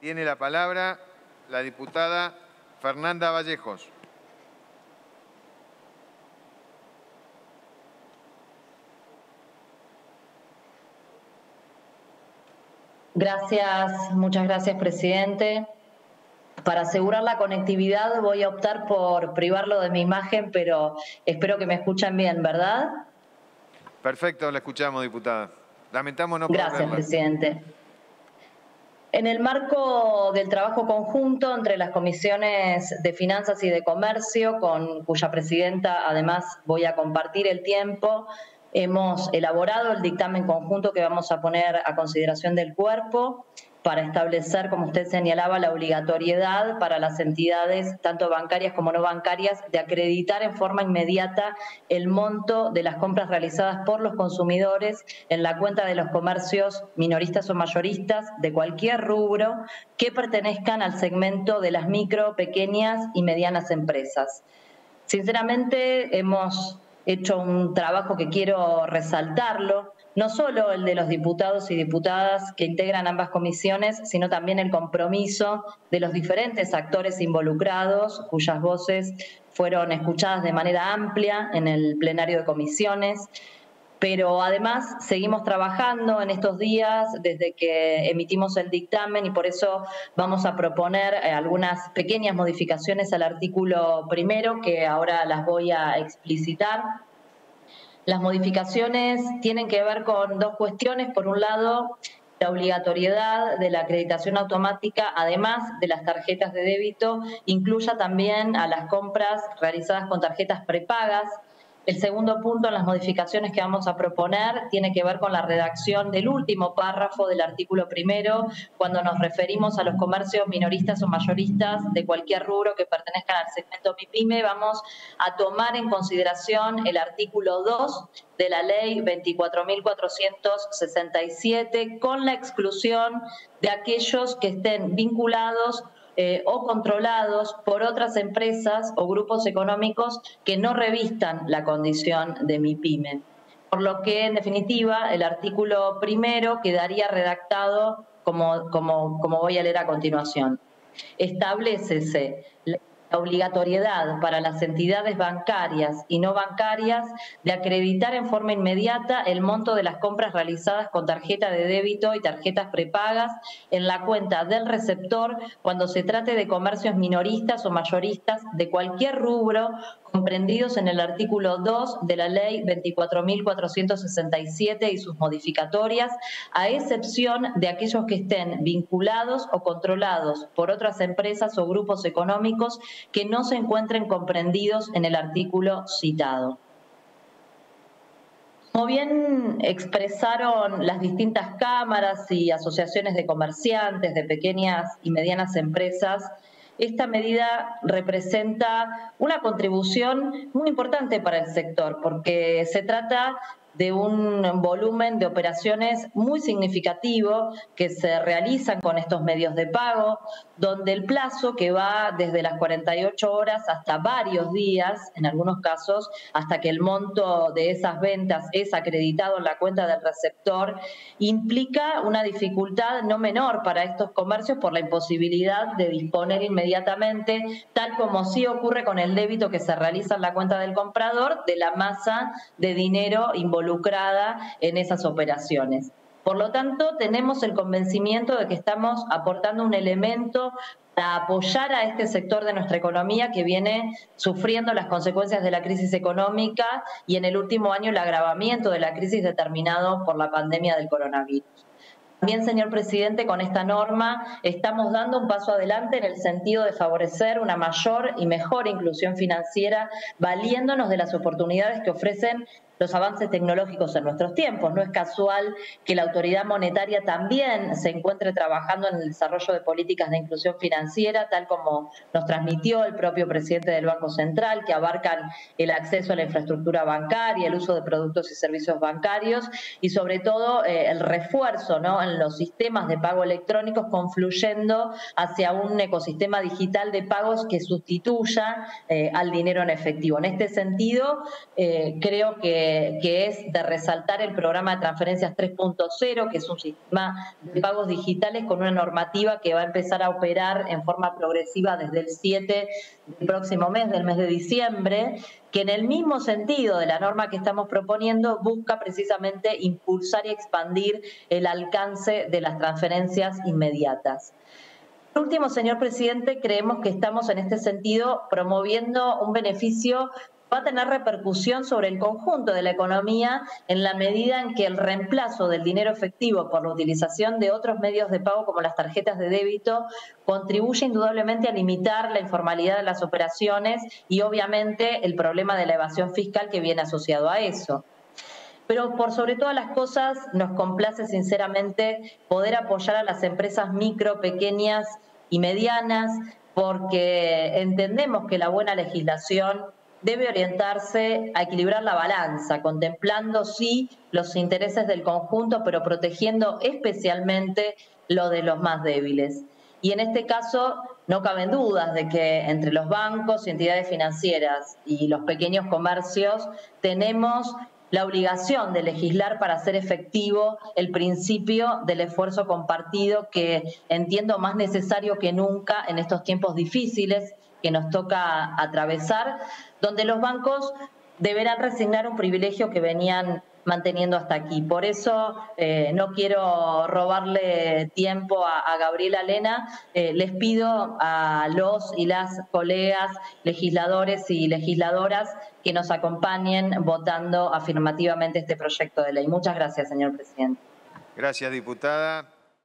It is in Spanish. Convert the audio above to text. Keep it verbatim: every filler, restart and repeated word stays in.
Tiene la palabra la diputada Fernanda Vallejos. Gracias, muchas gracias, presidente. Para asegurar la conectividad voy a optar por privarlo de mi imagen, pero espero que me escuchen bien, ¿verdad? Perfecto, la escuchamos, diputada. Lamentamos no poder verla. Gracias, presidente. En el marco del trabajo conjunto entre las comisiones de Finanzas y de Comercio, con cuya presidenta además voy a compartir el tiempo, hemos elaborado el dictamen conjunto que vamos a poner a consideración del cuerpo para establecer, como usted señalaba, la obligatoriedad para las entidades, tanto bancarias como no bancarias, de acreditar en forma inmediata el monto de las compras realizadas por los consumidores en la cuenta de los comercios minoristas o mayoristas de cualquier rubro que pertenezcan al segmento de las micro, pequeñas y medianas empresas. Sinceramente, hemos hecho un trabajo que quiero resaltarlo, no solo el de los diputados y diputadas que integran ambas comisiones, sino también el compromiso de los diferentes actores involucrados, cuyas voces fueron escuchadas de manera amplia en el plenario de comisiones. Pero además seguimos trabajando en estos días desde que emitimos el dictamen y por eso vamos a proponer algunas pequeñas modificaciones al artículo primero que ahora las voy a explicitar. Las modificaciones tienen que ver con dos cuestiones. Por un lado, la obligatoriedad de la acreditación automática, además de las tarjetas de débito, incluya también a las compras realizadas con tarjetas prepagas. El segundo punto en las modificaciones que vamos a proponer tiene que ver con la redacción del último párrafo del artículo primero, cuando nos referimos a los comercios minoristas o mayoristas de cualquier rubro que pertenezcan al segmento MIPYME, vamos a tomar en consideración el artículo dos de la ley veinticuatro mil cuatrocientos sesenta y siete, con la exclusión de aquellos que estén vinculados Eh, o controlados por otras empresas o grupos económicos que no revistan la condición de MIPYME. Por lo que, en definitiva, el artículo primero quedaría redactado como, como, como voy a leer a continuación. Establécese la obligatoriedad para las entidades bancarias y no bancarias de acreditar en forma inmediata el monto de las compras realizadas con tarjeta de débito y tarjetas prepagas en la cuenta del receptor cuando se trate de comercios minoristas o mayoristas de cualquier rubro comprendidos en el artículo dos de la ley veinticuatro mil cuatrocientos sesenta y siete y sus modificatorias, a excepción de aquellos que estén vinculados o controlados por otras empresas o grupos económicos que no se encuentren comprendidos en el artículo citado. Como bien expresaron las distintas cámaras y asociaciones de comerciantes, de pequeñas y medianas empresas, esta medida representa una contribución muy importante para el sector, porque se trata de un volumen de operaciones muy significativo que se realizan con estos medios de pago, donde el plazo que va desde las cuarenta y ocho horas hasta varios días, en algunos casos, hasta que el monto de esas ventas es acreditado en la cuenta del receptor, implica una dificultad no menor para estos comercios por la imposibilidad de disponer inmediatamente, tal como sí ocurre con el débito que se realiza en la cuenta del comprador, de la masa de dinero involucrada involucrada en esas operaciones. Por lo tanto, tenemos el convencimiento de que estamos aportando un elemento para apoyar a este sector de nuestra economía que viene sufriendo las consecuencias de la crisis económica y en el último año el agravamiento de la crisis determinado por la pandemia del coronavirus. También, señor presidente, con esta norma estamos dando un paso adelante en el sentido de favorecer una mayor y mejor inclusión financiera, valiéndonos de las oportunidades que ofrecen los avances tecnológicos en nuestros tiempos. No es casual que la autoridad monetaria también se encuentre trabajando en el desarrollo de políticas de inclusión financiera, tal como nos transmitió el propio presidente del Banco Central, que abarcan el acceso a la infraestructura bancaria, el uso de productos y servicios bancarios y sobre todo eh, el refuerzo, ¿no?, en los sistemas de pago electrónicos, confluyendo hacia un ecosistema digital de pagos que sustituya eh, al dinero en efectivo. En este sentido, eh, creo que eh, que es de resaltar el programa de transferencias tres punto cero, que es un sistema de pagos digitales con una normativa que va a empezar a operar en forma progresiva desde el siete del próximo mes, del mes de diciembre, que en el mismo sentido de la norma que estamos proponiendo busca precisamente impulsar y expandir el alcance de las transferencias inmediatas. Por último, señor presidente, creemos que estamos en este sentido promoviendo un beneficio que va a tener repercusión sobre el conjunto de la economía en la medida en que el reemplazo del dinero efectivo por la utilización de otros medios de pago como las tarjetas de débito contribuye indudablemente a limitar la informalidad de las operaciones y obviamente el problema de la evasión fiscal que viene asociado a eso. Pero por sobre todas las cosas nos complace sinceramente poder apoyar a las empresas micro, pequeñas y medianas, porque entendemos que la buena legislación debe orientarse a equilibrar la balanza, contemplando sí los intereses del conjunto, pero protegiendo especialmente lo de los más débiles. Y en este caso no caben dudas de que entre los bancos y entidades financieras y los pequeños comercios tenemos la obligación de legislar para hacer efectivo el principio del esfuerzo compartido, que entiendo más necesario que nunca en estos tiempos difíciles que nos toca atravesar, donde los bancos deberán resignar un privilegio que venían manteniendo hasta aquí. Por eso eh, no quiero robarle tiempo a, a Gabriela Lena. Eh, les pido a los y las colegas legisladores y legisladoras que nos acompañen votando afirmativamente este proyecto de ley. Muchas gracias, señor presidente. Gracias, diputada.